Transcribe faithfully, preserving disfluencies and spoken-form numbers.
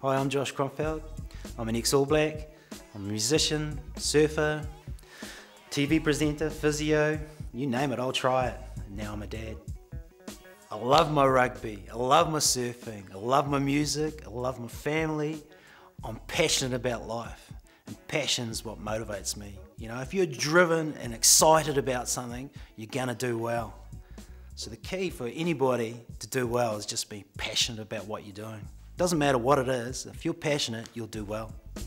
Hi, I'm Josh Kronfeld. I'm an ex-All Black. I'm a musician, surfer, T V presenter, physio, you name it, I'll try it. And now I'm a dad. I love my rugby, I love my surfing, I love my music, I love my family. I'm passionate about life, and passion's what motivates me. You know, if you're driven and excited about something, you're gonna do well. So the key for anybody to do well is just be passionate about what you're doing. Doesn't matter what it is, if you're passionate, you'll do well.